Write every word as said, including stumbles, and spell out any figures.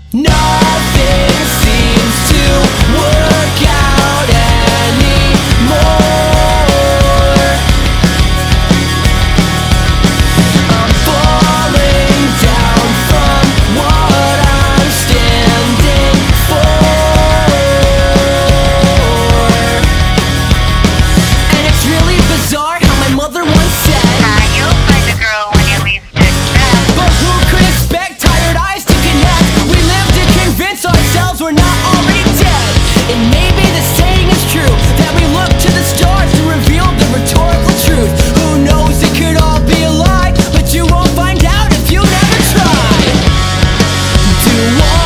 Nothing seems to work out anymore. I'm falling down from what I'm standing for, and it's really bizarre how my mother once said, Ah, you'll find a girl when you least expect. but who could expect tired eyes to connect? We live to convince ourselves we're not already dead. And maybe the saying is true, that we look to the stars to reveal the rhetorical truth. Who knows, it could all be a lie, but you won't find out if you never try. Do